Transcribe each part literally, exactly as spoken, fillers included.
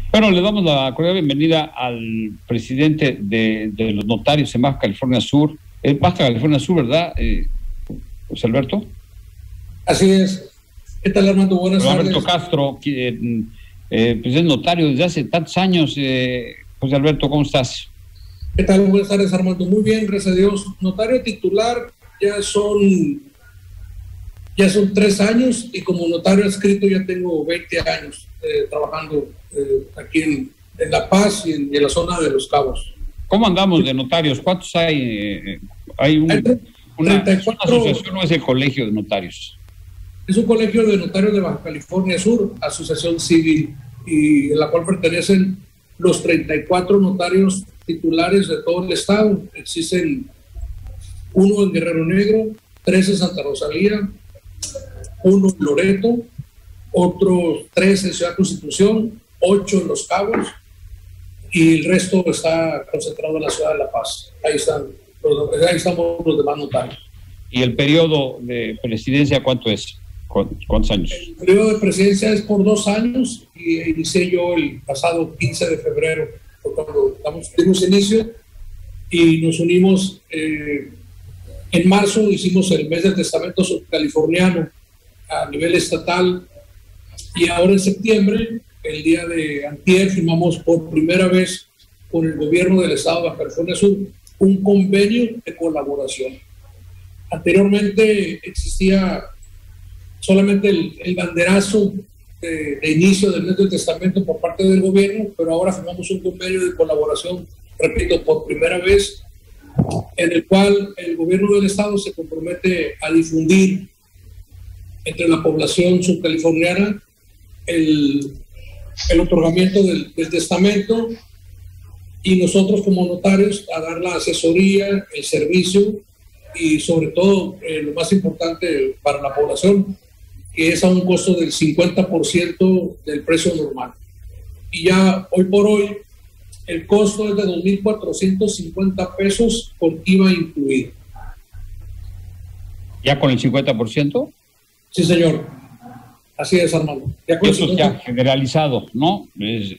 Bueno, le damos la cordial bienvenida al presidente de, de los notarios en Baja California Sur. Es Baja California Sur, ¿verdad, eh, José Alberto? Así es. ¿Qué tal, Armando? Buenas tardes. Alberto Castro, que, eh, pues es notario desde hace tantos años. Eh, José Alberto, ¿cómo estás? ¿Qué tal? Buenas tardes, Armando. Muy bien, gracias a Dios. Notario titular ya son, ya son tres años y como notario adscrito ya tengo veinte años eh, trabajando eh, aquí en, en La Paz y en, en la zona de Los Cabos. ¿Cómo andamos de notarios? ¿Cuántos hay? Eh, hay un, hay una, ¿Es una asociación o es el colegio de notarios? Es un colegio de notarios de Baja California Sur, asociación civil, y en la cual pertenecen los treinta y cuatro notarios titulares de todo el estado. Existen uno en Guerrero Negro, tres en Santa Rosalía, uno en Loreto, otros tres en Ciudad Constitución, ocho en Los Cabos, y el resto está concentrado en la ciudad de La Paz. Ahí están, ahí estamos los demás notarios. ¿Y el periodo de presidencia cuánto es? ¿Cuántos años? El periodo de presidencia es por dos años y inicié yo el pasado quince de febrero, cuando dimos inicio y nos unimos. Eh, en marzo hicimos el mes del testamento californiano a nivel estatal y ahora en septiembre, el día de antier, firmamos por primera vez con el gobierno del estado de Baja California Sur un convenio de colaboración. Anteriormente existía solamente el, el banderazo de, de inicio del mes del testamento por parte del gobierno, pero ahora firmamos un convenio de colaboración, repito, por primera vez, en el cual el gobierno del estado se compromete a difundir entre la población subcaliforniana el, el otorgamiento del, del testamento y nosotros como notarios a dar la asesoría, el servicio y sobre todo eh, lo más importante para la población, que es a un costo del cincuenta por ciento del precio normal. Y ya hoy por hoy el costo es de dos mil cuatrocientos cincuenta pesos con I V A incluido. ¿Ya con el cincuenta por ciento? Sí, señor. Así es, Armando. Ya con Eso ya generalizado, ¿no? Es...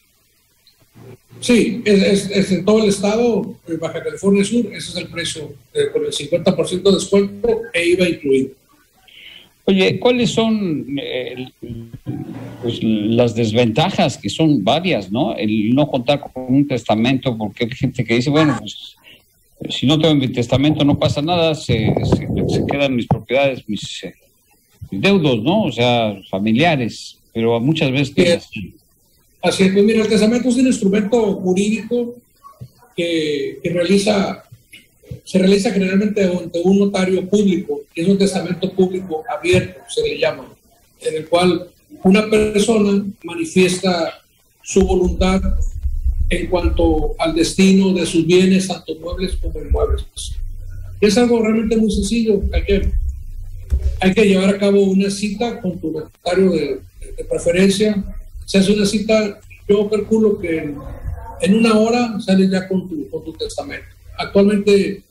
Sí, es, es, es en todo el estado, en Baja California Sur, ese es el precio, eh, con el cincuenta por ciento de descuento e I V A incluido. Oye, ¿cuáles son eh, pues, las desventajas, que son varias, ¿no? El no contar con un testamento, porque hay gente que dice, bueno, pues si no tengo mi testamento no pasa nada, se, se, se quedan mis propiedades, mis, eh, mis deudos, ¿no? O sea, familiares, pero muchas veces... Sí, así. Así es, pues mira, el testamento es un instrumento jurídico que, que realiza... se realiza generalmente ante un notario público, que es un testamento público abierto, se le llama, en el cual una persona manifiesta su voluntad en cuanto al destino de sus bienes, tanto muebles como inmuebles. Es algo realmente muy sencillo. Hay que, hay que llevar a cabo una cita con tu notario de, de preferencia. Se hace una cita, yo calculo que en, en una hora sales ya con tu, con tu testamento. Actualmente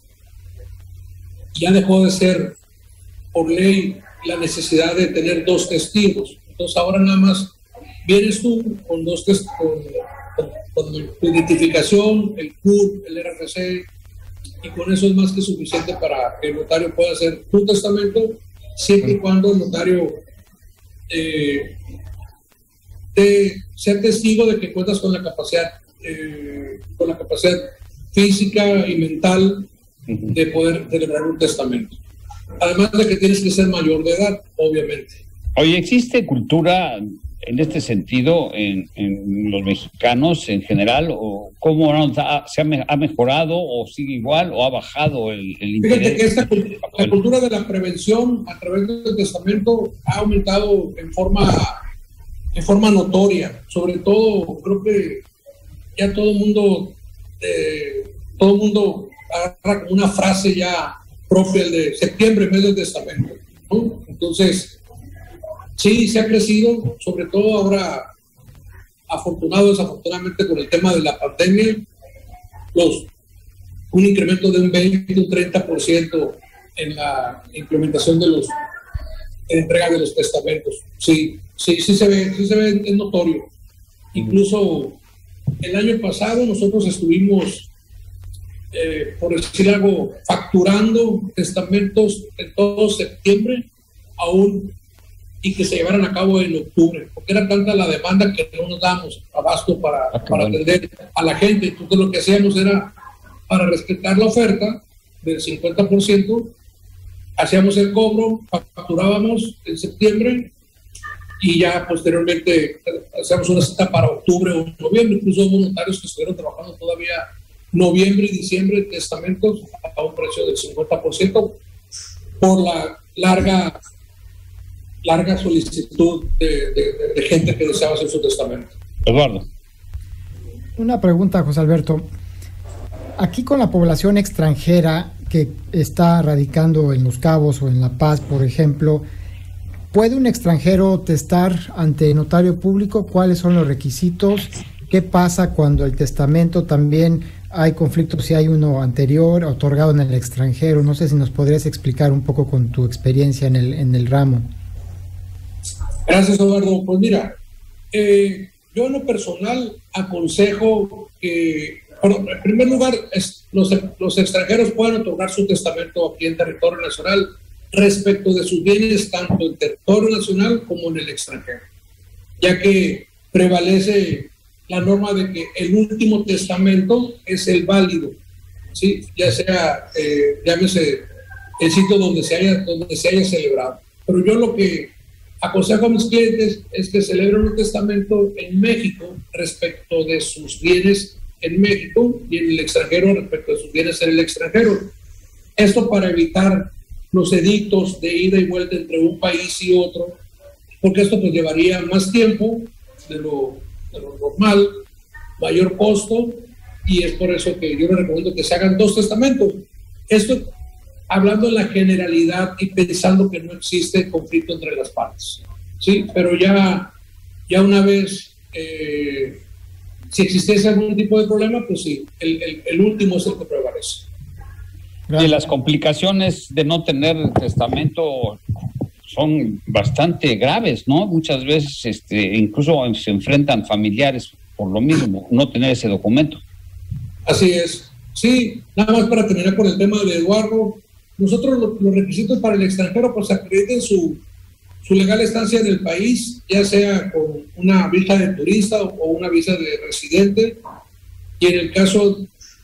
ya dejó de ser por ley la necesidad de tener dos testigos. Entonces ahora nada más vienes tú con dos testigos, con, con, con tu identificación, el C U R, el R F C, y con eso es más que suficiente para que el notario pueda hacer tu testamento, siempre y cuando el notario eh, te, sea testigo de que cuentas con la capacidad, eh, con la capacidad física y mental de poder celebrar un testamento. Además de que tienes que ser mayor de edad, obviamente. Oye, ¿existe cultura en este sentido en, en los mexicanos en general? ¿O cómo se ha, ha mejorado o sigue igual o ha bajado el, el interés? Fíjate que esta, la cultura de la prevención a través del testamento ha aumentado en forma, en forma notoria. Sobre todo, creo que ya todo el mundo... Eh, todo el mundo agarra una frase ya propia de septiembre, mes del testamento, ¿no? Entonces, sí, se ha crecido, sobre todo ahora, afortunado, desafortunadamente, con el tema de la pandemia, los, un incremento de un veinte, un treinta por ciento en la implementación de los en entrega de los testamentos. Sí, sí, sí se ve, sí se ve, es notorio. Incluso El año pasado nosotros estuvimos, eh, por decir algo, facturando testamentos en todo septiembre aún y que se llevaran a cabo en octubre, porque era tanta la demanda que no nos damos abasto para, ah, para atender a la gente. Entonces lo que hacíamos era, para respetar la oferta del cincuenta por ciento, hacíamos el cobro, facturábamos en septiembre y ya posteriormente hacíamos una cita para octubre o noviembre. Incluso hubo notarios que estuvieron trabajando todavía noviembre y diciembre en testamentos a un precio del cincuenta por ciento por la larga larga solicitud de, de, de gente que deseaba hacer su testamento. Eduardo. Una pregunta, José Alberto. Aquí con la población extranjera que está radicando en Los Cabos o en La Paz, por ejemplo, ¿puede un extranjero testar ante notario público? ¿Cuáles son los requisitos? ¿Qué pasa cuando el testamento también hay conflictos, si hay uno anterior otorgado en el extranjero? No sé si nos podrías explicar un poco con tu experiencia en el, en el ramo. Gracias, Eduardo. Pues mira, eh, yo en lo personal aconsejo que, bueno, en primer lugar, es, los, los extranjeros puedan otorgar su testamento aquí en territorio nacional respecto de sus bienes, tanto en territorio nacional como en el extranjero, ya que prevalece la norma de que el último testamento es el válido, ¿sí? Ya sea, eh, llámese el sitio donde se haya, donde se haya celebrado. Pero yo lo que aconsejo a mis clientes es que celebren un testamento en México respecto de sus bienes en México y en el extranjero respecto de sus bienes en el extranjero. Esto para evitar los edictos de ida y vuelta entre un país y otro, porque esto pues llevaría más tiempo de lo, de lo normal, mayor costo, y es por eso que yo les recomiendo que se hagan dos testamentos. Esto hablando en la generalidad y pensando que no existe conflicto entre las partes, ¿sí? Pero ya, ya una vez, eh, si existiese algún tipo de problema, pues sí, el, el, el último es el que prevalece. Y las complicaciones de no tener testamento son bastante graves, ¿no? Muchas veces este, incluso se enfrentan familiares por lo mismo, no tener ese documento. Así es. Sí, nada más para terminar con el tema de Eduardo, nosotros lo, los requisitos para el extranjero pues acrediten su, su legal estancia en el país, ya sea con una visa de turista o, o una visa de residente, y en el caso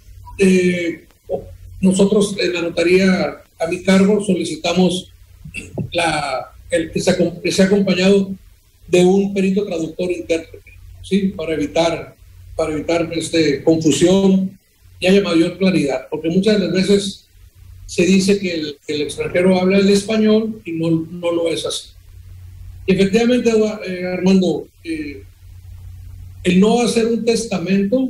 de nosotros en la notaría a mi cargo solicitamos la, el que, sea, que sea acompañado de un perito traductor intérprete, ¿sí? Para evitar, para evitar este, confusión y haya mayor claridad, porque muchas de las veces se dice que el, que el extranjero habla el español y no, no lo es así. Y efectivamente, eh, Armando, eh, el no hacer un testamento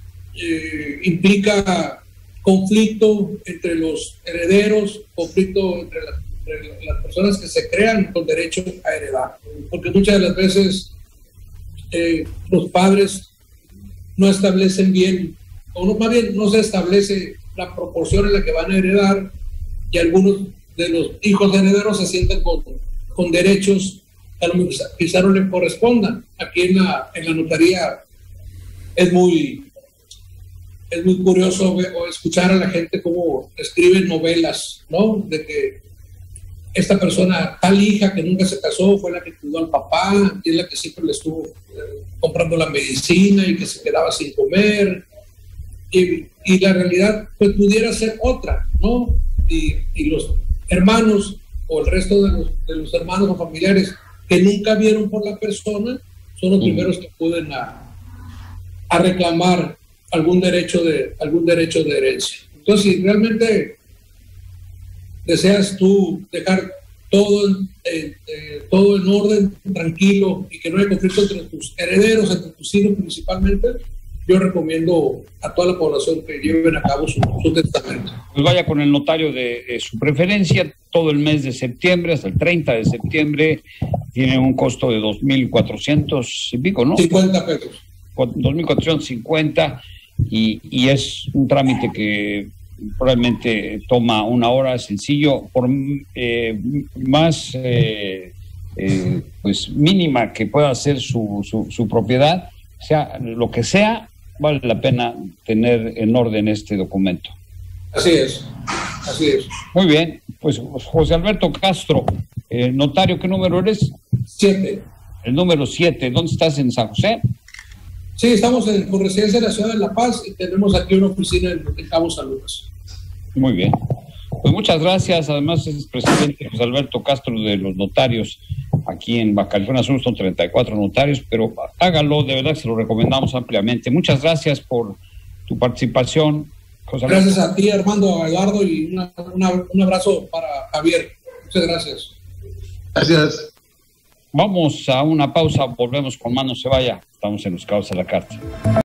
eh, implica conflicto entre los herederos, conflicto entre, la, entre las personas que se crean con derecho a heredar, porque muchas de las veces eh, los padres no establecen bien, o no, más bien no se establece la proporción en la que van a heredar, y algunos de los hijos herederos se sienten con, con derechos que a lo mejor quizá no les correspondan. Aquí en la, en la notaría es muy es muy curioso ver, o escuchar a la gente cómo escriben novelas, ¿no? De que esta persona, tal hija que nunca se casó, fue la que cuidó al papá, y es la que siempre le estuvo eh, comprando la medicina y que se quedaba sin comer. Y, y la realidad pues pudiera ser otra, ¿no? Y, y los hermanos o el resto de los, de los hermanos o familiares que nunca vieron por la persona son los primeros que pueden a, a reclamar algún derecho de algún derecho de herencia. Entonces, si realmente deseas tú dejar todo en, eh, eh, todo en orden, tranquilo, y que no haya conflicto entre tus herederos, entre tus hijos principalmente, yo recomiendo a toda la población que lleven a cabo su, su testamento. Pues vaya con el notario de, de su preferencia todo el mes de septiembre, hasta el treinta de septiembre, tiene un costo de dos mil cuatrocientos y pico, ¿no? cincuenta pesos. dos mil cuatrocientos cincuenta, y, y es un trámite que probablemente toma una hora, sencillo, por eh, más eh, eh, pues mínima que pueda ser su, su, su propiedad, sea lo que sea, vale la pena tener en orden este documento. Así es, así es. Muy bien, pues José Alberto Castro, eh, notario, ¿qué número eres? Siete. El número siete, ¿dónde estás? ¿En San José? Sí, estamos en, con residencia de la ciudad de La Paz y tenemos aquí una oficina en, en Cabo San Lucas. Muy bien. Pues muchas gracias. Además es presidente José Alberto Castro de los notarios aquí en Baja California Sur, son treinta y cuatro notarios, pero hágalo, de verdad se lo recomendamos ampliamente. Muchas gracias por tu participación, José Alberto. Gracias a ti, Armando, a Eduardo, y una, una, un abrazo para Javier. Muchas gracias. Gracias. Vamos a una pausa, volvemos con Mano Se Vaya. Estamos en Los Cabos a la Carta.